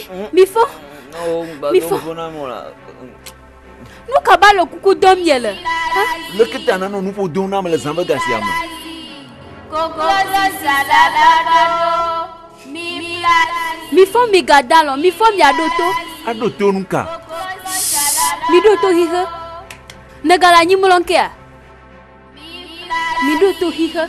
mi fo. Mi fo. Nous cabal le coucou d'homme yelle. Le que t'en as non nous faut donner les envois gassiam. Mi fo mi gadalo, mi fo mi adoto. Adoto nunca. Mi doto hihe. Negala ni mulonkia. Mi doto hihe.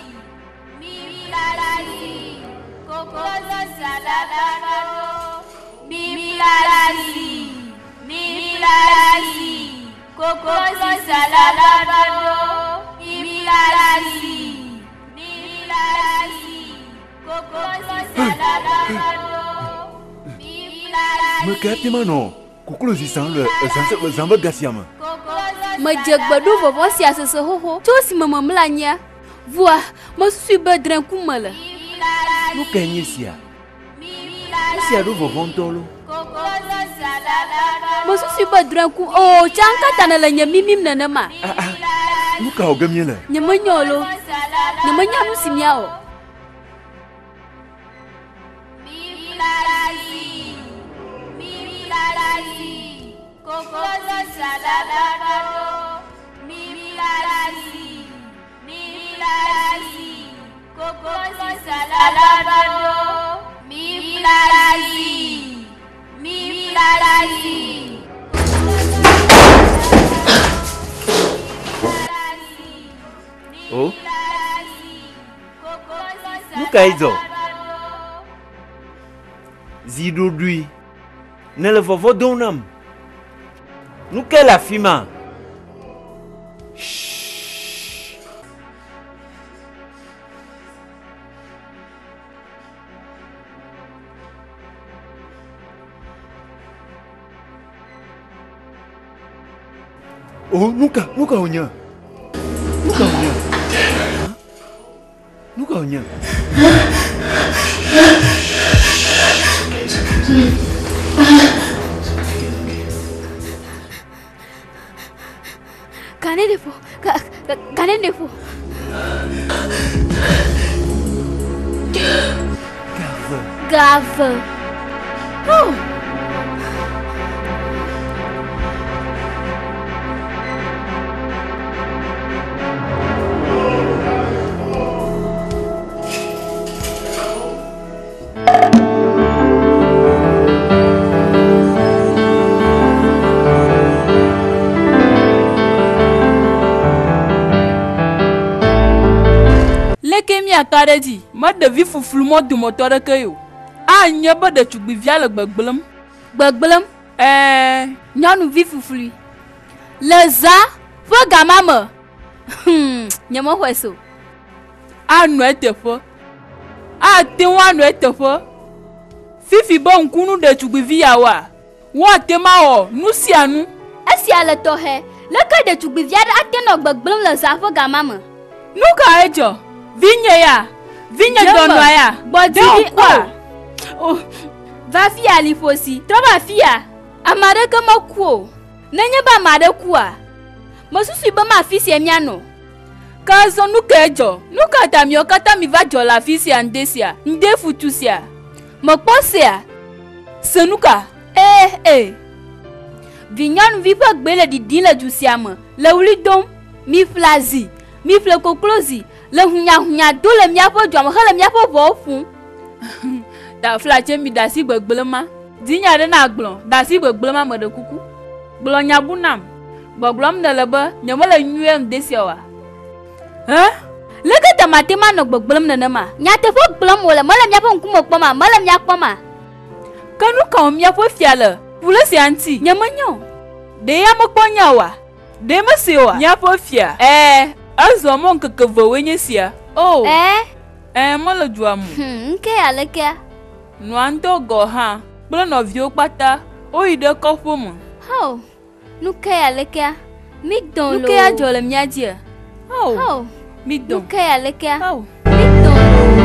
Me capte mano. Coucou si sans le envois gassiam. Me djegbedo vovo si asese hoho. Tu si mama mlanya. Vois, me suis bedren kumala. Nous gagnons sia. Si à nouveau ventolo. Me suis bedren kum. Oh, chanka tanala nyamimim nanama. Nous ka gamie là. Nyamanyolo. Nyamanyamu simiao. Oh, nous kaizo. Zido lui. Ne le vovo donam. Nous quelle la fima. Oh, nunca onya. Nunca onya. Kanen defo. Grave. Oh. Karedi, ma de vie foufloumo du moteur de caillou. Ah, n'y a pas de tchoubivia le bagblum. Bagblum? Nyan vie foufouli. Le za, faut gamame. N'y ma hueso. Ah, nous était faux. Ah, t'es moi, nous était faux. Fifi bon kounou de tchoubivia wa. Wa te mao, nous si à nous. Est-ce qu'il y a le tohe? Le cas de tchoubivia a tenu bagblum le za, faut gamame. Nous ka ejo. Vigne donoya. Bodi quoi? Oh, va fia li fosi. Trova fia. Amare kama kuo. Nenye ba mare kwa. Mosusu ba ma fisi emiano. Kazo nukejo. Nukata mi okata mi va jola fisi andesia. Nde futusia. Mokposia. Senuka. Vignanu vipa gbele di dile jusiama. Le uli dom mi flazi. Mi flekoklozi. Le hunya do le miapo djom le miapo vofu. Da flache mi dasi begblema. Dinya de na glon, dasi begblema me de kuku. Glon nya bunam. Boglom de lebe, nyamole nyuem desiawa. Le ke tamate ma no gbeglem nenema. Nya te fo glom wole, mole miapo nkumo kpoma, mole miakpoma. Kanu ka miapo fiale. Pule si anti. Nyamanyo. De ya mokponya wa. De me siwa. Miapo fia. Azo mon keke venye sia. Oh. Mo le juamu. Nke aleke. No ando go ha. Blo no vio pata. O ide kofo mo. Oh. Nuke aleke. Midon lo. Nuke ajole miadia. Oh. Midon. Nuke aleke. Oh. Midon lo.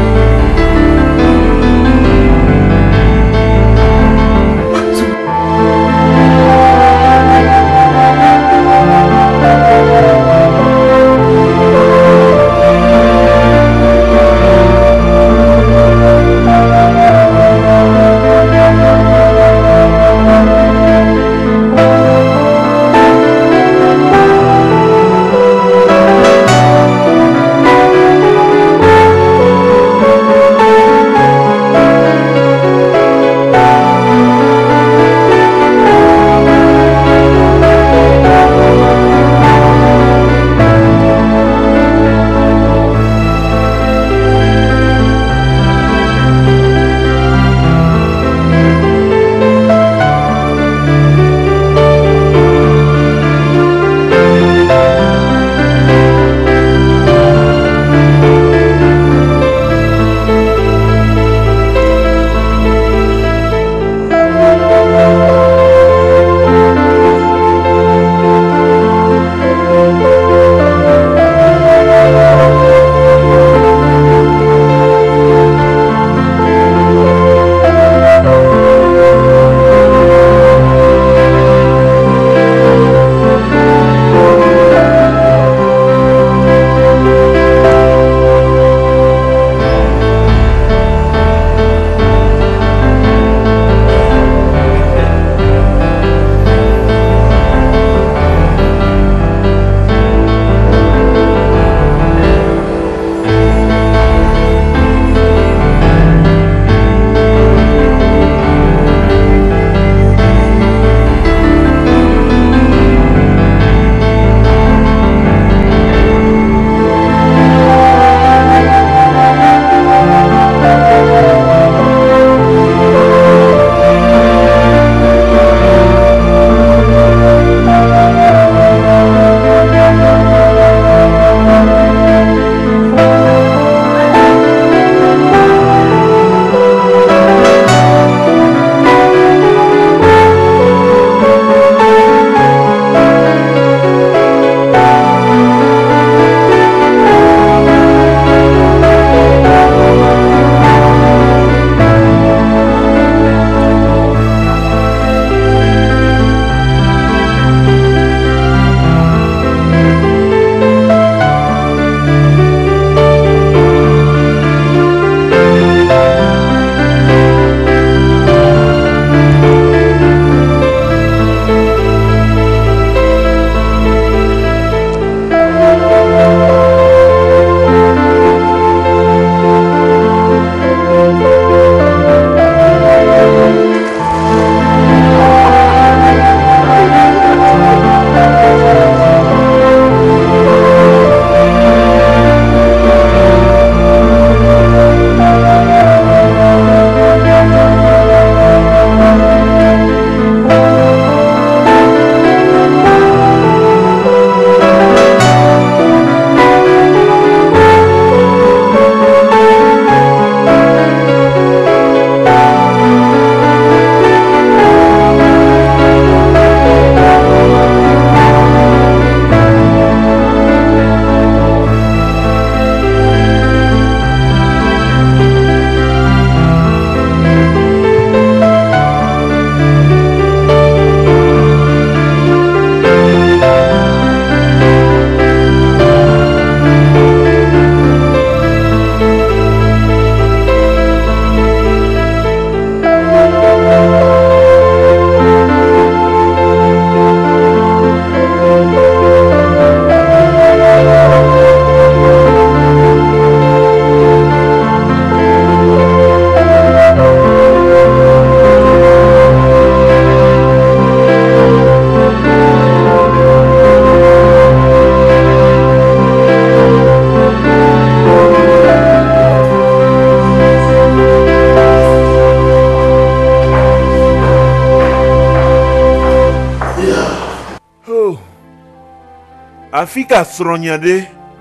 Afika sronyade.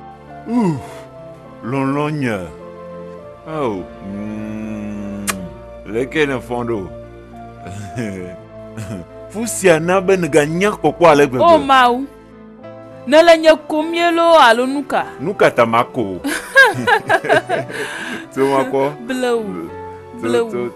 Lonlonya. Oh. Lequel fondo. Fusia na ben gagna kokwa le bebe. Oh mau. Ne le nye komielo alo nuka. Nuka tamako. Tomako. Bleu. Bleu.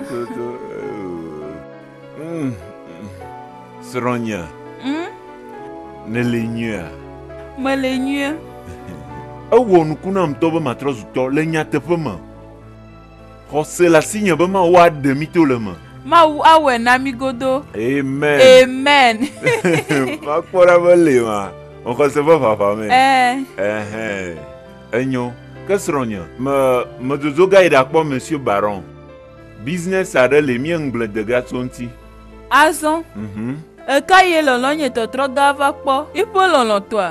Sronya. Ne lenyua. Me lenyua. Awo nukuna mtoba matrozu to lenya tepema. Hose la signe bema wa demi to le ma. Ma awe na mi godo. Amen. Amen. Ma kora bele ma. On recevait papa mais. Enyo, qu'est-ce ronya? Me dozoga ida kwa monsieur Baron. Business ada le miengle de gatsonti. Azon. E ka ye lolo nye to tro gava kpo. Ipo lolo toi.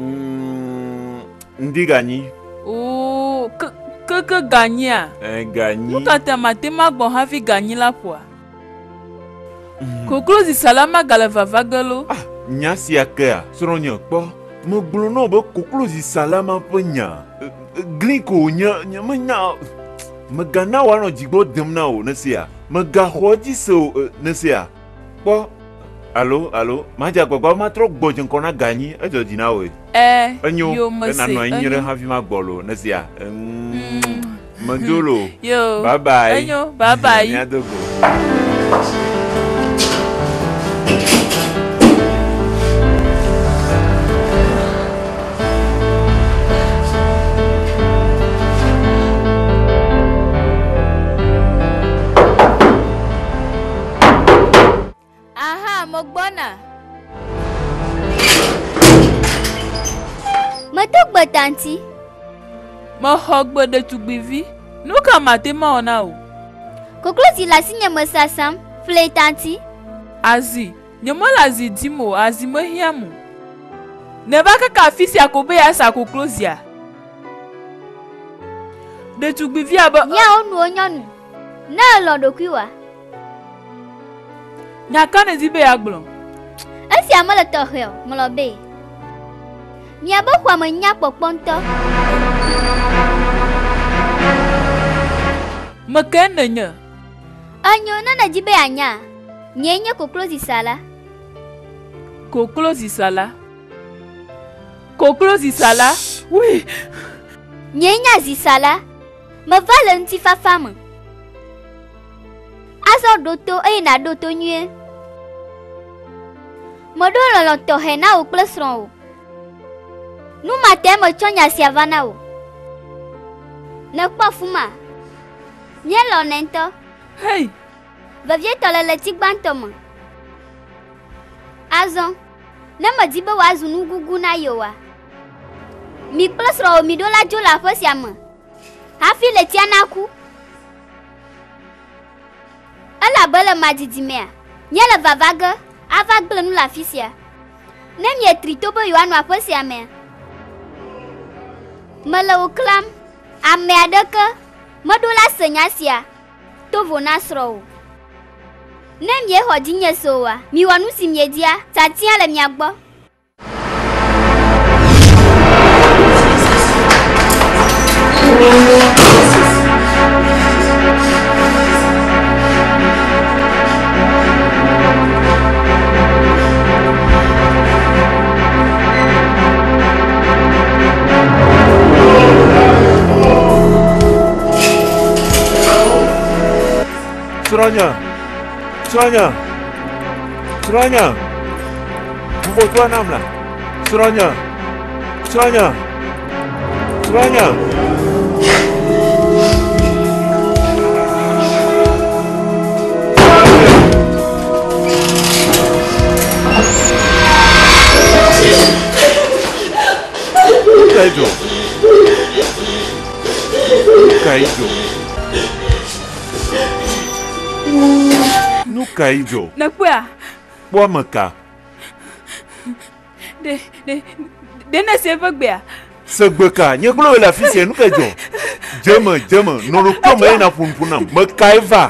Ndi gagni. Oh, que gagner a? Gagni. Nuka te matema bon hafi gagner la poa. Koklozi salama galeva vagalo. Nyasi akea. Sronya kpo. Me glono be koklozi salama penya. Gliko nya menya. Me gana wano jigbo demna o nesia. Me gahoji so nesia. Kpo. Allô, maja kwa ma tro gbojen kona gagni ejo dina we. Yo na no nyire hafi ma gbolo nesia. Mandolo. Yo. Bye bye. Enyo, bye bye. Nyadogo. Mogbona. Matok batanti. Ma hogbe de tugbivi. Nuka matema ona o. Koklozi la sinya masasam. Fleitanti. Azi. Nyemola zidimo azi mehiamu. Nebaka kafisi akobe ya sa koklozia. De tugbivi aba. Nya onu onyonu. Na londo kwiwa. Nyakane zibe ya gblon. Esi amala tohel, molobe. Mi abo kwa menya poponto. Makene nya. Anyo na jibe anya. Nyenye koklozi sala. Koklozi sala. Koklozi sala. Oui. Nyenya zisala. Me valenti fa femme. Azo doto na doto nye. Modo lolo tohe na o klesron o. Nu matin mo chonya siavana o. Ne kwa fuma. Nye lo nento. Hey. Vavie tole le tigbantomo. Azon. Ne mo dibe wazu nu gugu na yowa. Mi klesron o mi do la jo la fosiama. Hafi le tiana ku. Ala bele madidimea. Nye le vavaga. Avagble nous la fisia. Nem ye tritobo yo anu aposi ame. Mele oklam. Ame adeke. Medola senyasia. Tovo nasro. Nem ye hodinye sowa. Mi wanu simyedia. Tatia le miagbo. Suranya. Buko tua nam lah. Suranya. Kaijo. Na kwa? Boa maka. De na sebegbe. Sebeka, nyeklo la fisi nu kaijo. Jema, no lo koma ina funfuna. Makaiva.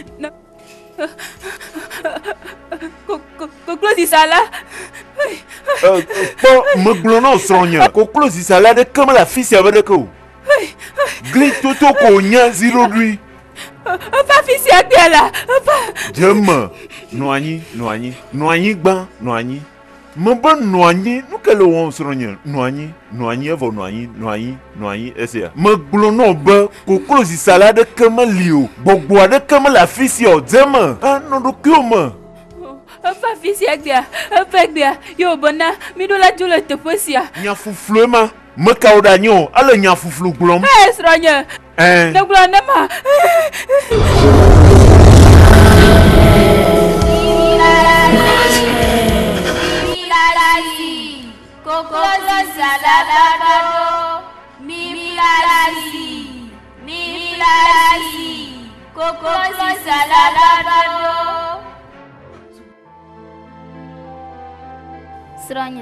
Koklozi sala. me gblɔ na srɔ̃nye koklo zizala ɖeke mele afi sia be ɖeke o gli toto ko nya zero ɖui Efa fi sia gbea la. Deme nɔ anyi gbã nɔ anyi me be nɔ anyi nu ke le wɔm srɔ̃nye nɔ anyi evɔ nɔ anyi esia me gblɔ na be koklo zizala ɖeke meli o gbɔgbɔ aɖeke mele afi sia o deme anɔ ɖokuiwo me Efa fi sia gbea, efa gbea, yo bona, mi do la dzo le teƒe sia. Nya fuflu ma, me kawo ɖe anyi o, ele nya fuflu gblɔm. Srɔ̃nye. Ne gblɔ ne ma. Srɔ̃nye.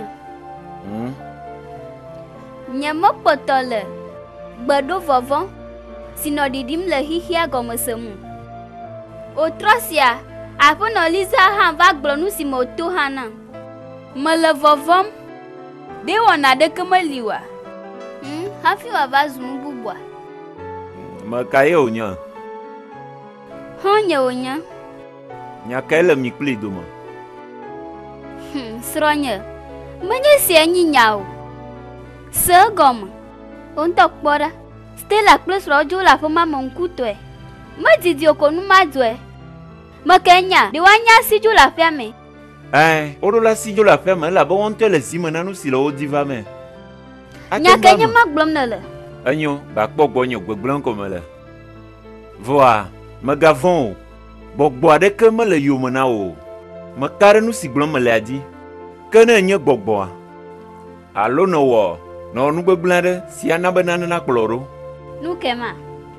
Nye mekpɔtɔ le gbeɖo vɔvɔ si nɔ ɖiɖim le xixia gɔmese mu. Otrɔ sia, aƒenɔ Liza hã va gblɔ nu si me wòto hã nam. Mele vɔvɔm, ɖe wɔna ɖeke meli wa. Hafi wòava zu nu bubua. Me kae wònye? Hã nye wònye. Nya kae le mi kpli dome? Srɔ̃nye, menye sia nyi nya o. Se egɔme, wo ŋutɔ kpɔ ɖa. Stella kple srɔ̃ dzo le aƒe ma me ŋkutɔe. Medidi o ko nu ma dzɔe. Meke nya, ɖe woanya si dzo le aƒea me. Woɖo la si dzo le aƒea me elabe wo ŋutɔ le zi me na nu si le wo di va me. Nya ke nye ma gblɔm nele. Enyo, bakpɔ gbɔ nye gbegblẽ ko mele. Voa, megavɔ̃ o. Gbɔgbɔ aɖeke mele yome na o. Meka ɖe nu si gblɔm melea dzi. Ke ne nye gbɔgbɔa, alo nɔwɔ nu gbegblẽ aɖe si ana be nane nakplɔ ɖo. Nu ke ma?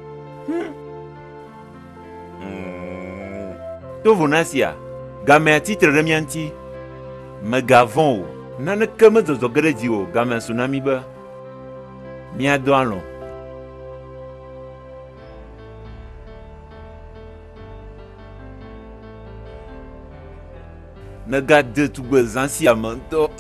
Tovo na sia, gamea titre ɖe mia ŋuti. Megavɔ̃ o. Naneke medzɔdzɔ ge ɖe dzi o. Gamea su na mi be miado alɔ. Negade tugbe zã sia me ŋutɔ.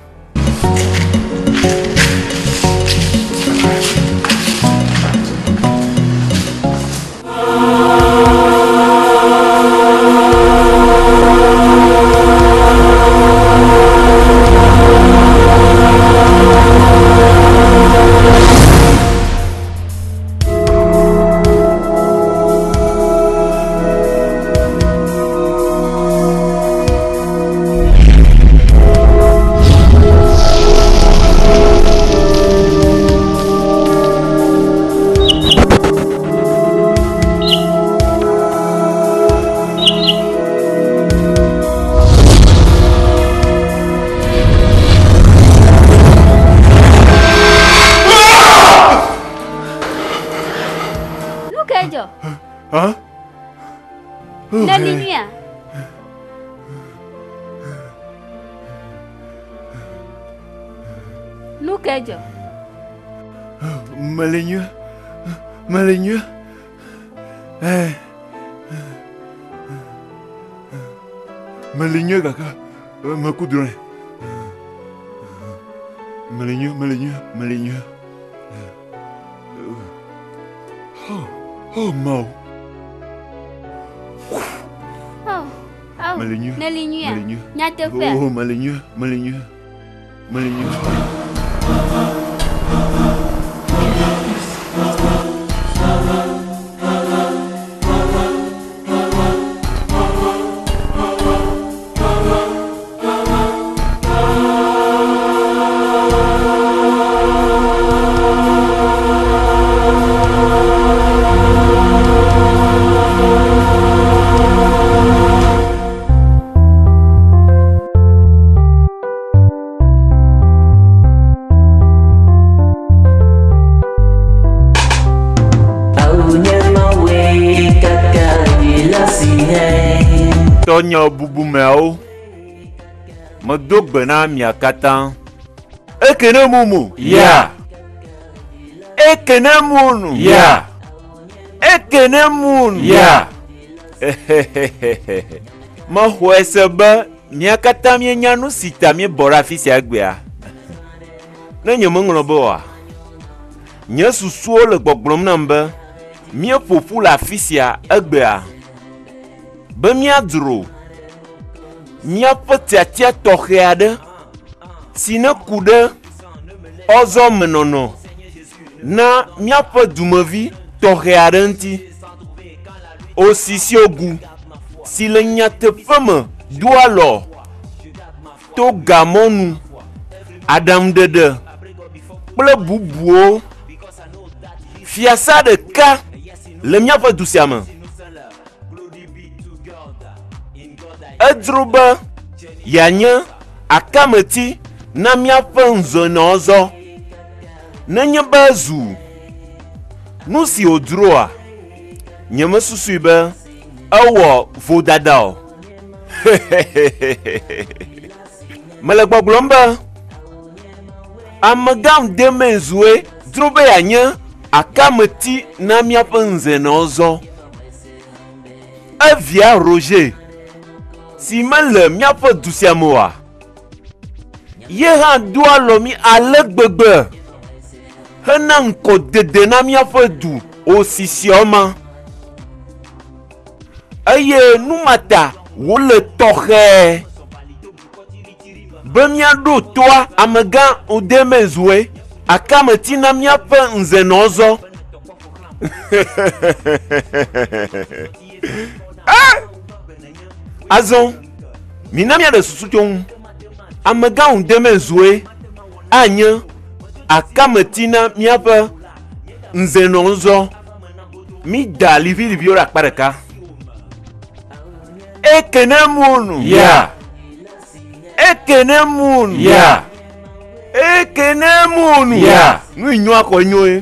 Melinya. Melinya kakak, aku dulu. Melinya. Oh mau. Melinya. Nyata fe. Oh melinya. Nya bubu meawo medo gbe na mia katã ekene mumu ya ekene munu ya ekene munu ya mahɔe se be mia kata mie nyanu sita mie bora fisi agbea. Ne nye menglo boa. Nye susuo le gbogbrom nambe. Mie fofu la fisia agbea. Be mia dro. Mia petiatia toheade. Sine kude. Ozo menono. Na mia pe dumevi toheade nti. Osisi ogu. Si le nyate feme. Doualo. To gamonu. Adam dede. Ple bubuo. Fiasa de ka. Le mia pe dusiame. Edruba. Yanya. Akameti. Na mia pe nzonozo. Nenye bazu. Nusi odroa. Nyeme susuibe. Awo vodadao. Malagba glomba. Amagam demenzwe. Drobe yanya. Akameti na mia pe nzonozo. Avia Roger. Si mele mia pe dusiamoa. Ye han doa lomi alegbegbe. Hena nko dede na mia fe du osisioma. Aye numata wole tohe. Be mia do toa amega odemezwe. Akameti na mia fe nzenozo. Azon. Minamia de susuchon. Amega odemezwe. Anya. Akametina miapa nzenonzo mi dali vili biora kpareka ekenemunu ya ekenemunu ya ekenemunu ya nu inyo akonyo e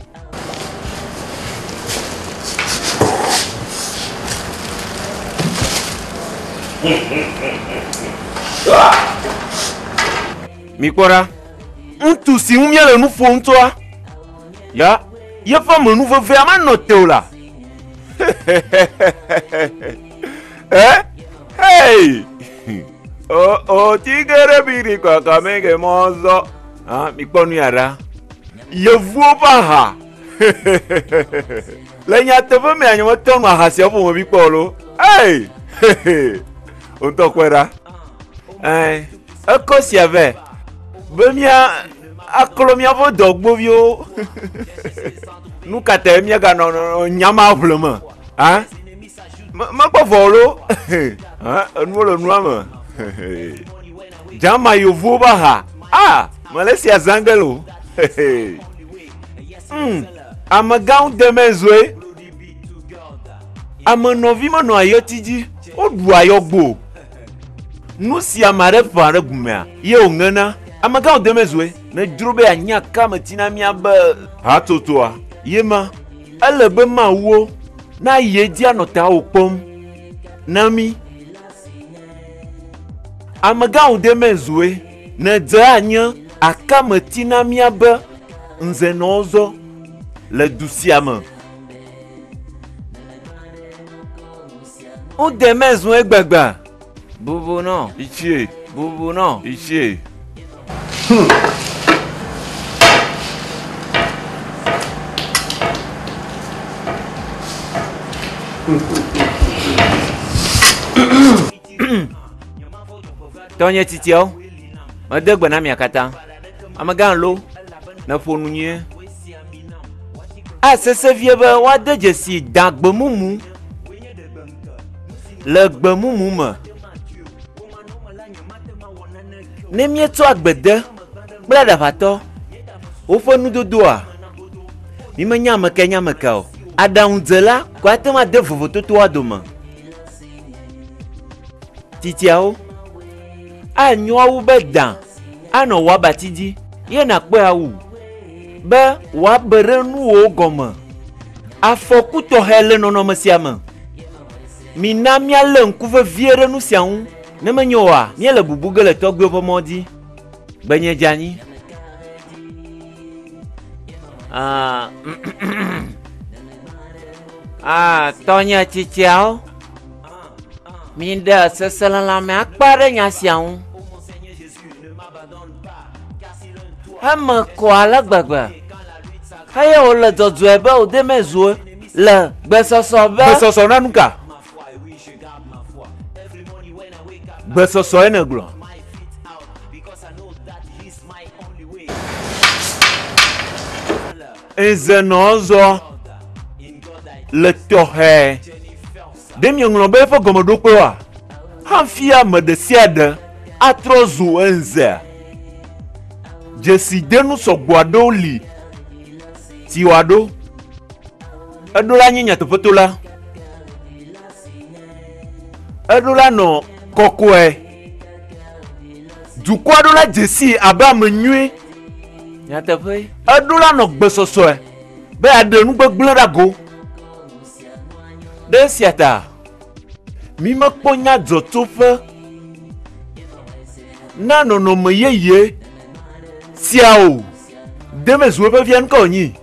mikora ntu si umia le nu fo ntoa ya ye fa menu veve ama note la hey oh tigere biri kwa kamege mozo mikponu yara ye vuo ba ha lenya tebe me anyo tonu ahasi obo mo bikpolo hey onto kwera ekosi ave Bemia akolomia vo dogbovio. Nu kate mia ga no nyama vlema. Hein? Ma pa volo. Hein? Nu lo nuama. Jama yo vo ba ha. Malaysia zangelo. Amagão demezwe. Amanovi mano ayotiji. Odu ayogbo. Nu si amare fare gumea. Ye ongana. Amagao demezwe na drobe anya kama tina mia ba hatotoa yema alebe ma wo na yeji anota opom nami amagao demezwe na dza anya akama tina mia ba nzenozo le dusiama o demezwe gbagba bubu no ichie bubu no ichie Tonye titio. Madegba na miakata. Amagan lo na fonunye. Asese viebe wa deje si dagbe mumu. Le gbe mumu me. Ne mieto agbede. Blada vato. Ofo nudodoa. Mi me nyame ka o. Adaunzela kwa tema de vovoto to adoma. Titiao. Anyo awu bedan. Ano wa batiji. Ye na pe awu. Be wa bere nu o goma. Afoku to hele nono mesiama. Mina mia le nkuve viere nu siaun. Ne menyoa, mia le bubuge le togbe pomodi. Benye jani. Tonya titiao. mi de seselala me akpa ɖe nya sia ŋu. Eme kɔ ale gbegbe. Eye wòle dzɔdzɔe be wòde mezuo le gbesɔsɔ be. Gbesɔsɔ na nu ka? Gbesɔsɔ ye ne gblɔ. Eze nɔ zɔ le tɔxɛ. Ɖe miŋlɔ be eƒe gɔmeɖokpe wa. Hafi ame ɖe sia ɖe atrɔ zu enzea. Dzesidenu sɔgbɔ aɖewo li. Tiwa ɖo. Eɖo la nye nyateƒeto la. Eɖo la nɔ kɔkɔe. Dukɔ aɖo la dzesi abe ame nyuie. Nyateƒe. Eɖo la nɔ gbesɔsɔe be aɖe nugbegblẽ ɖa go. Ɖe sia ta, mi mekpɔ nya dzɔtsoƒe na nɔnɔme yeye sia o. Demezuo ƒe via ŋkɔ nyi.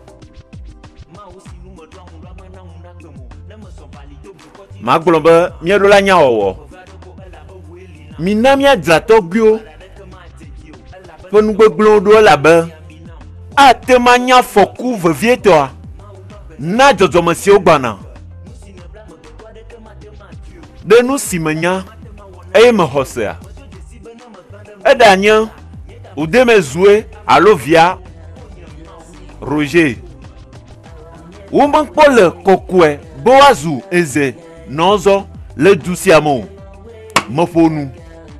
Magblɔ be míaɖo la nya wɔwɔ. Mina míadzra tɔgbuiwo ƒe nugbegblẽwo ɖo elabe ate ma nya fɔku vevietɔa na dzɔdzɔme siwo gbana. Ɖe nu si menya eye mexɔ sea. Eɖe anye wòdemezue alo via Roger. Womekpɔ le kɔkɔe be woazu eze nɔzɔ le du sia me o. Meƒo nu.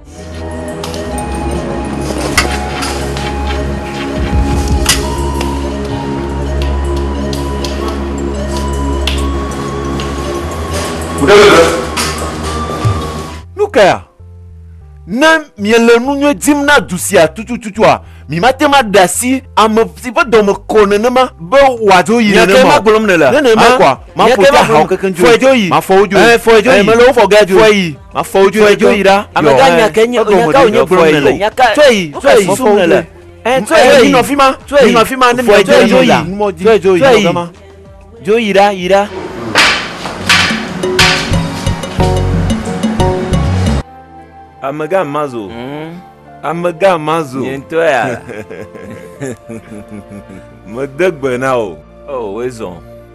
Nukaya, ne miele nu nyuie dim na du sia tututua, mi mate ma ɖe asi ame si ƒe dɔme kɔ nenema be wòadzo yi nenema. Ma gblɔm ne la. Nenema kwa, ma ƒo ta hawo keke dzo. Fɔedzo yi. Ma fɔwo dzo. Fɔedzo yi. Mele wo fɔ ga dzo. Fɔe yi. Ma fɔwo dzo. Fɔedzo yi ɖa. Amega nyake nye nyaka wonye gblɔm ne la. Nyaka. Fɔe yi. Fɔe yi. Sum ne la. Fɔe yi. Nɔfi ma. Fɔe yi. Nɔfi ma ne mi Fɔedzo yi. dzo yi. Fɔe yi. Dzo yi ɖa. Yi ɖa. Amega mazo. Amega mazo. Ntɔ ya. Mede gbe na o. Oh, wezɔn.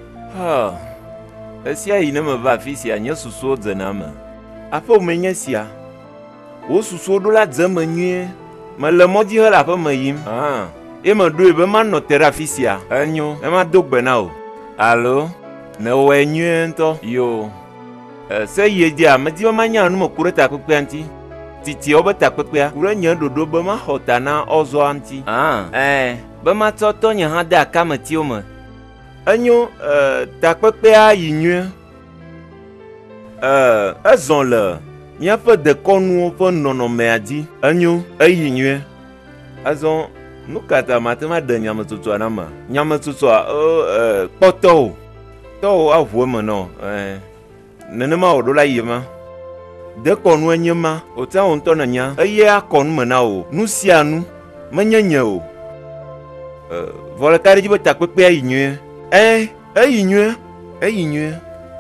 Esia yi ne me va afi sia nye susuwo dzena me. Aƒe menye sia. Wo susuwo ɖo la dze me nyuie. Mele mɔdzi hele aƒe me yim. Ye meɖoe be manɔ te ɖe afi sia. Enyo. Emado gbe na o. Alo. Ne wɔe nyuie ŋutɔ. Yo. Se yie dzia medi be manya nu me ku ɖe takpekpea ŋuti. Titiawo be takpekpea ku ɖe nye ɖoɖo be maxɔ ta na ɔzɔa ŋuti. Be matsɔ tɔnye hã de akametiwo me. Enyo takpekpea yi nyuie. Ezɔ le míaƒe dekɔnuwo ƒe nɔnɔmea dzi. Enyo eyi nyuie. Azɔ nu ka ta mate ma ɖe nyametsotsɔa na me. Nyametsotsɔa kpɔtɔ o. Tɔwo aʋu eme nɔ. Nenema wòɖo la yi ma. Dekɔnu enye ma. Wòta wo ŋutɔ nenya. Eye akɔ nu me na o. Nu sia nu menye nye o. Vɔ le ka ɖe dzi be takpekpea yi nyuie. Eyi nyuie. Eyi nyuie.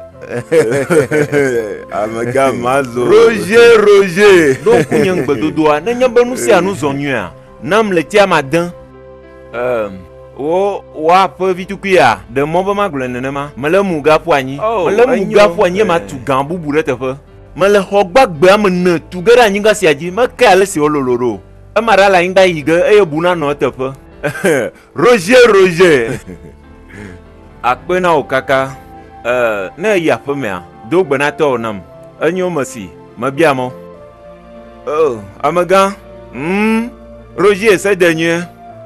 Amega mazo. Roger. Ɖo ku nye ŋugbedodoa. Nenye be nu sia nu zɔ nyuia. Nam le tia ma de. Woaƒe vitukuia. Ɖe mɔ be magblɔ nenema. Mele mu gaƒo anyi. Mele mu gaƒo anyi ma tu gã bubu ɖe teƒe. Mele xɔ gbagbe ame 4 tu ge ɖe anyigba sia dzi. Meke ale si wo lolo ɖo. Ema ɖa le anyigba yi ge eye buna nɔ eteƒe. Roger. Akpe na wo kaka. Ne yi aƒemea, do gbe na tɔwo nam. Enyo mesi, mebia mɔ. Amegã. Roger se de nyuie.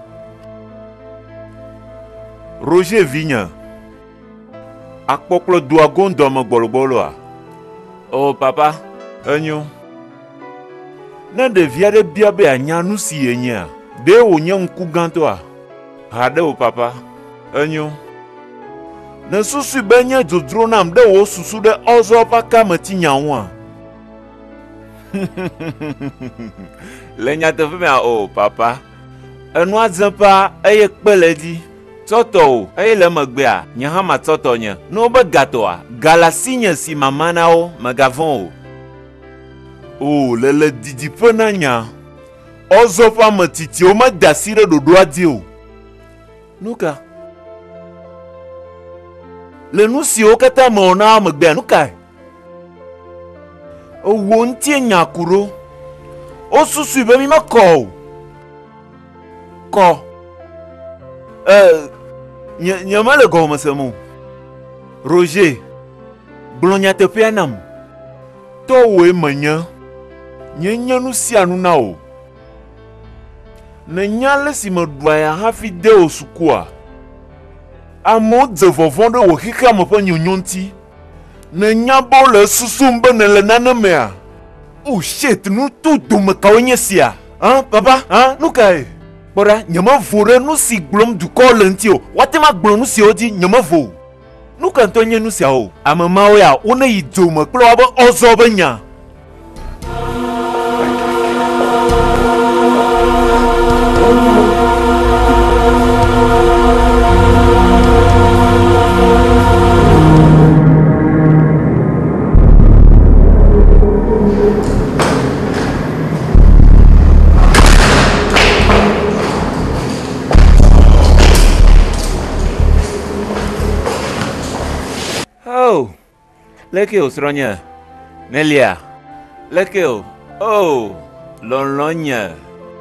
Roger vinye. Akpɔkplɔ doa go ŋdɔ me gbɔlogbɔloa. Oh, papa. Enyo. Ne ɖevi aɖe bia be anya nu si yenyea, ɖe wònye ŋku gãtɔa. Ha ɖe wo papa. Enyo. Ne susu be nye dzodzro nam ɖe wo susu ɖe ɔzɔ ƒe akameti nyawoa. Le nyateƒe mea o papa. Enua dze pa eye kpe le edzi. Tsɔtɔ o eye le megbea nye hã matsɔtɔ nye. Ne wobe gatɔa, gala si nye si mama na wo megavɔ̃ o. Oh, le didi penanya. Ozo femme titi o ma dasire do doa dio. Nuka. Le nu si o kata ma ona ma gbe nuka. O wontie nyakuro. O susu be mi ma ko. Ko. Nyama le go ma semo. Roger. Blonya te pe anam. To we manya. Nyenya nu si anu na o. Na nyale si me doya hafi de o sukua. Amo de vovonde wo hika mo pa nyonyonti. Na nyabo le susumbe ne le nanemea. Oh shit, nu tu do me kawenye sia. Hein papa, hein nu kai. Bora nyama vore nu si glom du ko lenti o. Watema glom nu si odi nyama vo. Nu kan tonye nu sia o. Amama o ya, one yi do me klo abo ozo benya. Oh, lekeo sronya, Nelia, lekeo, oh, lonlonya,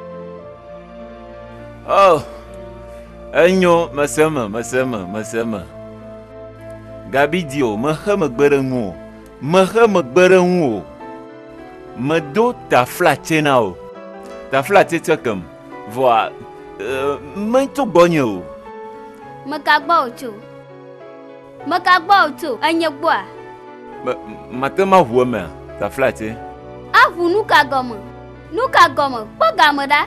oh, enyo masama, Gabidio, mahama berengu, mado ta flatche now, ta flatche tchakam, voa, muito bonho. Makagba tu, anya boa. Matema huame, ta flatche. Avu nuka goma, pogama da.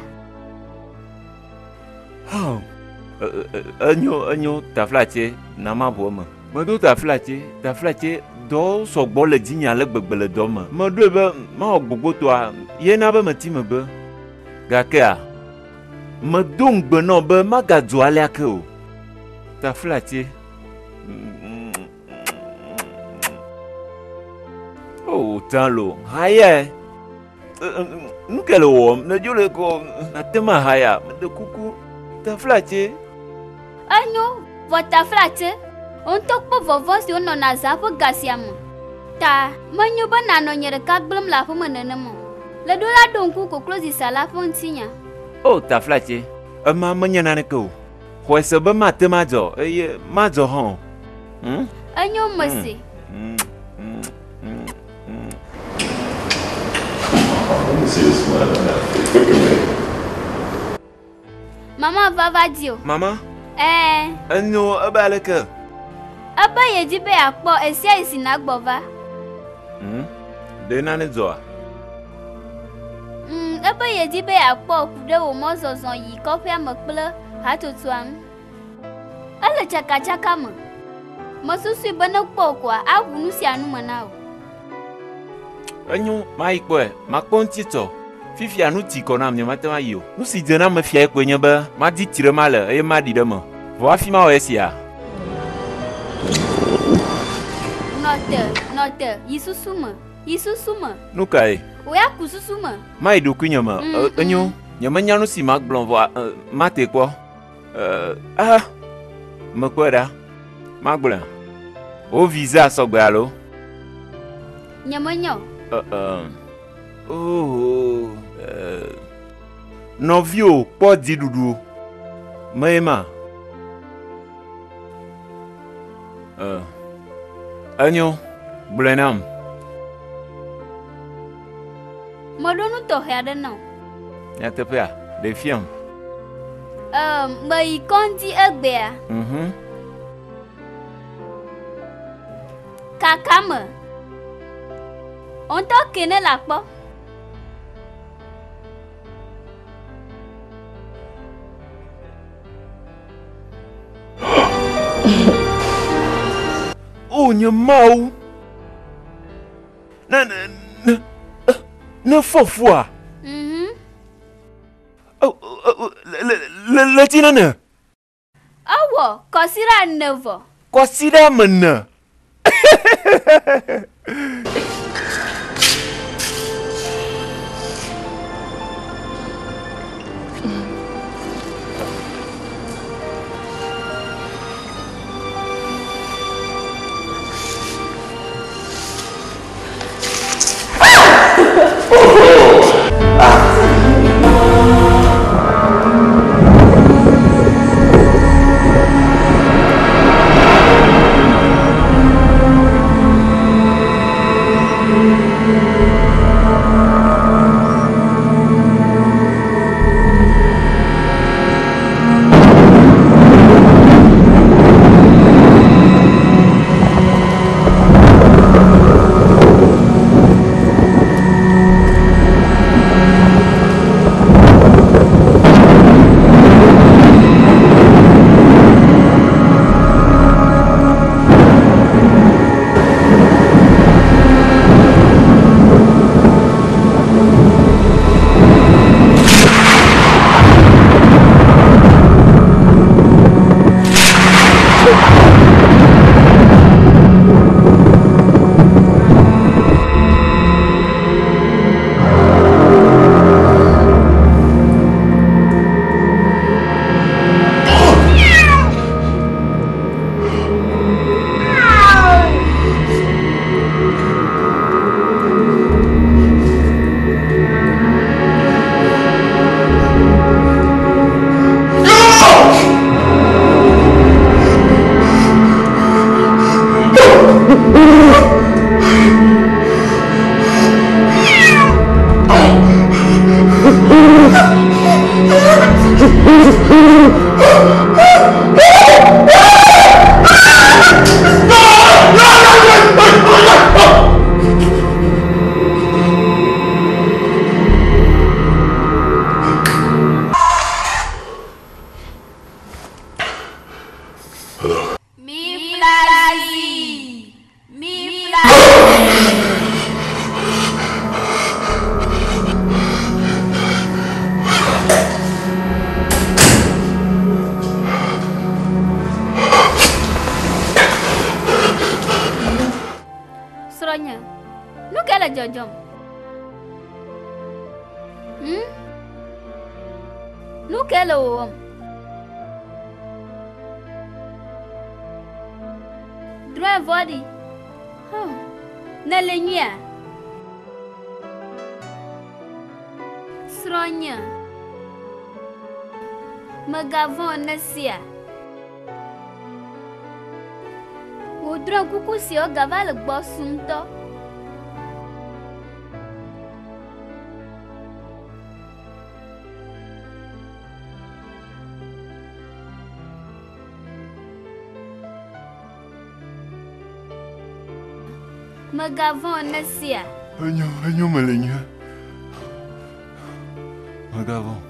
Oh, enyo ta flatche, nama huame. Mado ta flatche, do so bole dinya le gbegbele doma. Mado be ma ogbogo to a, ye na be mati me be. Gakea. Mado ngbe no be magadu ale ake o. Ta flatche. Oh, talo. Haya. Nukele wom, na jule ko na tema haya, de kuku. Ta flatche. Anyo, vota flatche. On tok po vovon si on na zapo gasiamo. Ta, manyo ba nano nyere kagblam la fo menenemo. Le dola donku ko close sala fontinya. Oh, ta flatche. Ma manyana ne ko. Hwese be matema jo, majo hon. Anyo masi. Mama vava dio. Mama? Anyo abaleke. Aba ye di be akpo esia isina gbova. De nane zo. Aba ye di be akpo kude wo mozozon yi kofi amakple hatotuam. Ale chaka mo. Masusu bana kpo kwa avunu si anu manao. Anyo mai kwe, makpon tito. Fifi anu ti kona mnya matema yo. Nu si dena me fia kwenye ba, ma di tire male, e ma di demo. Vo afima o esia. Note, Yisusuma. Nu kai. Oya kususuma. Mai do kunya ma. Anyo, nyama nyanu si mak blon vo mate kwa. Me kweda. Magbla. O visa sogba alo. Nyamonyo. Novio po di dudu. Maema. Anyo, blenam. Modonu to herde no. Ya te pea, de fiam. Mai kondi egbea. Kakame. On to kene lakpo. Oh, nyamau. Na fofua. Le tinane. Awo, kosira nevo. Kosira mena. Megavon nesia. Wodran kuku si o gava le gbo sunto. Megavon nesia. Anyo malenya. Megavon.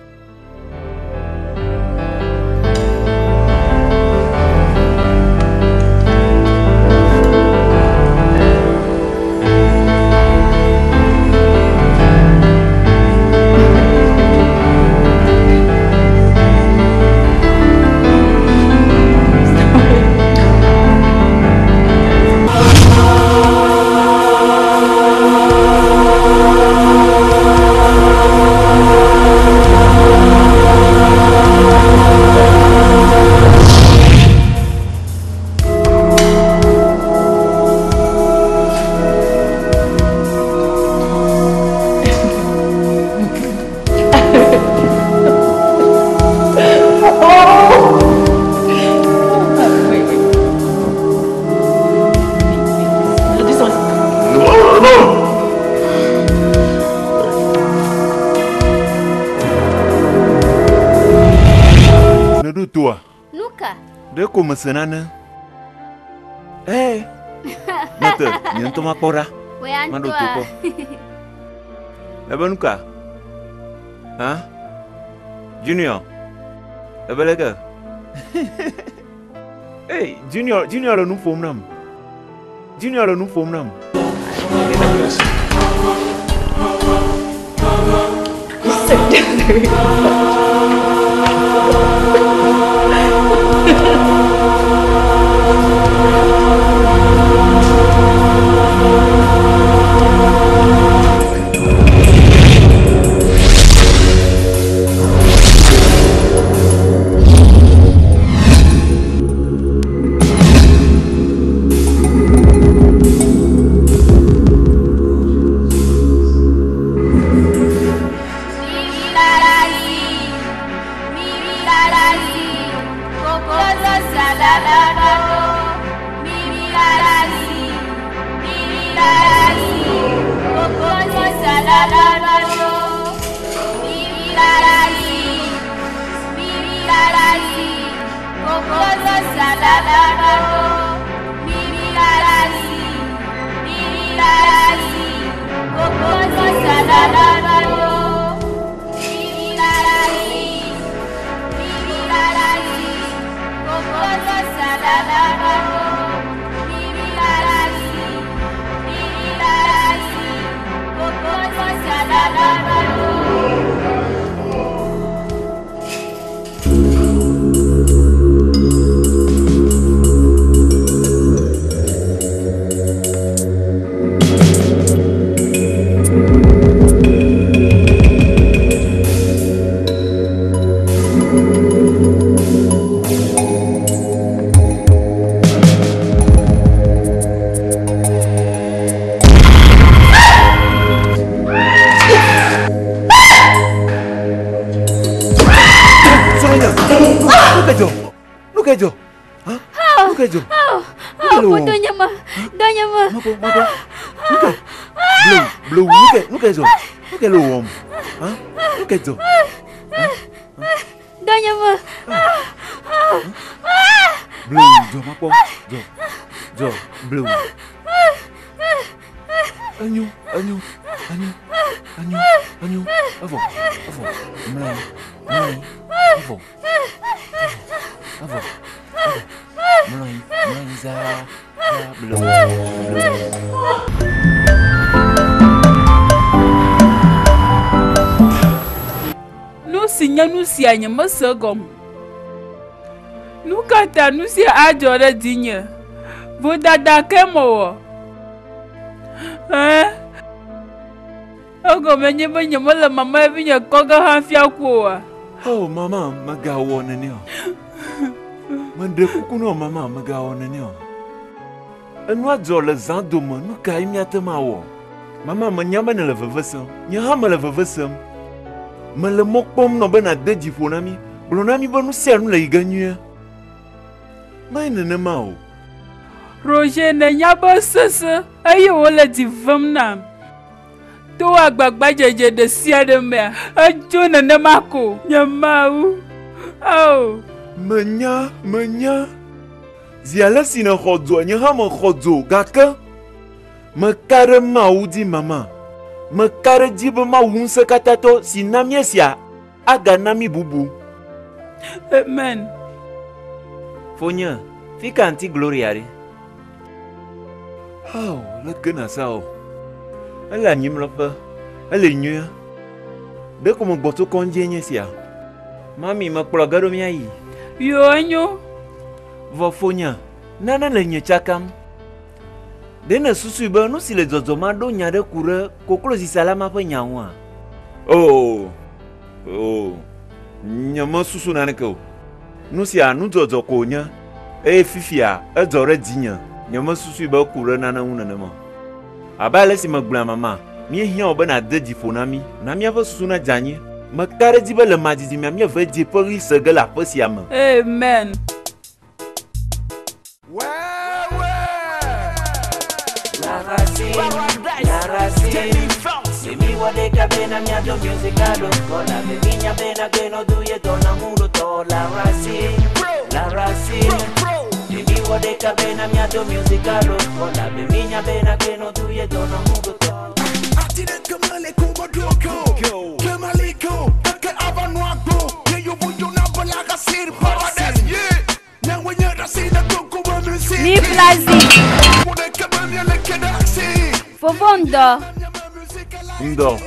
Como senana. Nata, nyanto makora. Mando tupo. Labanuka. Huh? Junior. Labalega. Hey, Junior no form nam. Junior no form nam. Donye me. Bleu, jom apa? Jom, bleu. Anyu. Avon. Melai. Avon. Melai za bleu. Nous si anya masogom. Nous kata nous si ajore digne. Vous dada kemo. Ogo menye mala mama vinya koga hanfia kwa. Oh mama magawo nenio. Mande kukuno mama magawo nenio. Enwa dzole zandoma nu kai miatema wo. Mama manyama ne levevesem. Nyahama levevesem. Me le mokpom no bena de djifo na mi. Blo na mi bonu se anu le iganyue. Mai nene ma o. Roger ne nyaba sese aye wo le divam nam. To agbagba jeje de sia de me. Ajo nene mako. Nyamau. Oh. Menya. Ziala sina khodzo nyahama khodzo gaka. Me kare ma udi mama. Me kare jibe ma wunse katato si namiesia aga nami bubu. Amen. Fonya, fika anti Gloria ri. Oh, le kena sao. Elle a nyim lope. Elle est nue. De comme boto konje nyesia. Mami ma plagaro mi ai. Yo anyo. Vo Fonya, nana le nyechakam. Dena susu ba no si le zozoma do nyade kure koklo si salama pa nyawa. Oh. Nyama susu naneko. No si anu zozo konya. Fifia, zore dinya. Nyama susu ba kure nana unanema. Abale si magbla mama. Mi hia oba na de difonami. Na mi ava susu na janye. Makare diba le majiji mi ava di pori segala posiama. Amen. La racine, se mi vuole capire mia do musicalo, con la mia bena che no tu e donna muro to la racine, se mi vuole capire mia do musicalo, con la mia bena che no tu e donna muro to. Atire kamale kuma doko, kamaliko, ke avanuago, ye yo voglio na bala gasir paradise, yeah. Now when you're racine doko wa music. Ni plazi. Fofondo. Ndo.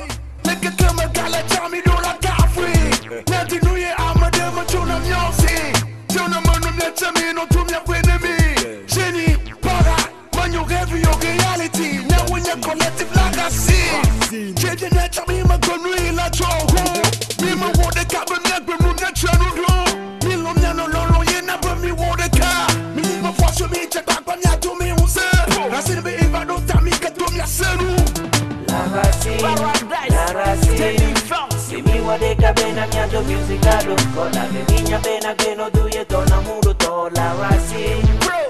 La racine, se mi vuole capire mia do musicalo, con la mia bena che no tu e donna muro to la racine,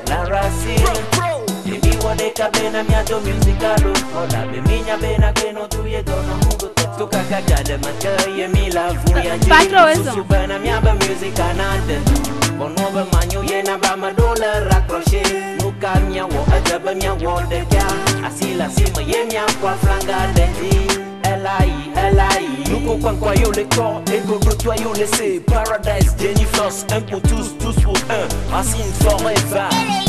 se mi vuole capire mia do musicalo, con la mia bena che no tu e donna muro to. Sto cagada ma che mi la furia di su bena mia ba musica nande. Con nuova magno yena ba ma dola raccroché, nu camia wo adaba mia wo de ka, asila sima ye mia kwa franga de. L.I. Nous quoi yo les corps, ego de toi yo laissé. Paradise, Jenny Floss, un pour tous pour un. Racine forever.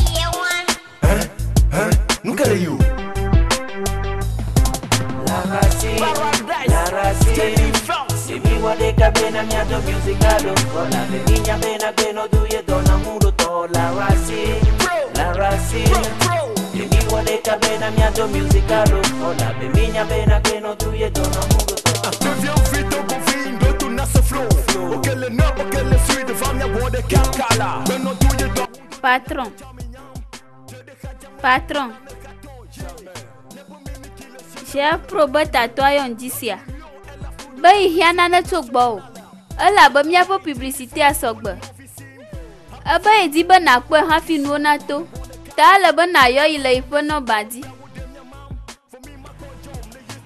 Nous qu'elle est you. La racine, Jenny Floss. Se mi vuole capire mia do musicalo, con la mia bena che no tu e donna muro to la racine. Se mi vuole capire mia do musicalo, con la mia bena che no tu e donna muro to. Deviens vite au confine de tout na ce flow. Auquel le nord, auquel le sud, devant mia voix de calcala. Maintenant tout est dans. Patron. J'ai probé ta toile en d'ici. Ben, il y en a un truc beau. Elle a bien mis pour publicité à Sogbe. Ben, il dit ben, à quoi un film ou nato. T'as le bon ailleurs, il a eu non badi.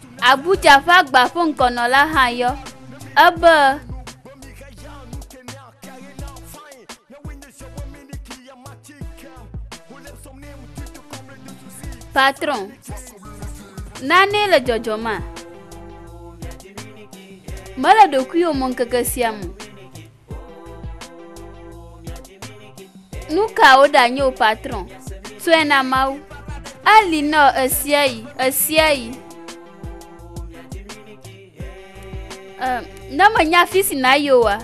Abuja fak ba fun kono la hayo. Aba. Patron, nane le jojoma. Mala dokuyo mon kakasiamu. Nuka oda nyo patron. Tuena mau. Ali no asiai. Nama nya fisi na yowa.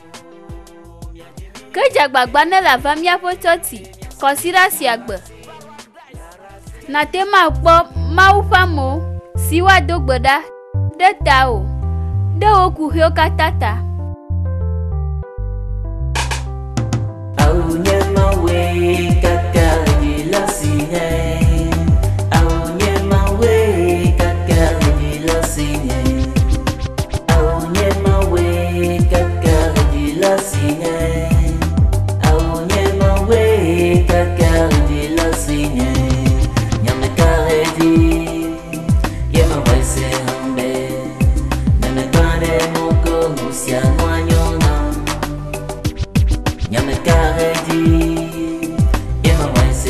Keja gbagba na la famia pototi. Kosira siagbe. Na tema kpo mau famo. Siwa dogbeda. De tao. De okuhio katata. Au nyama we kaka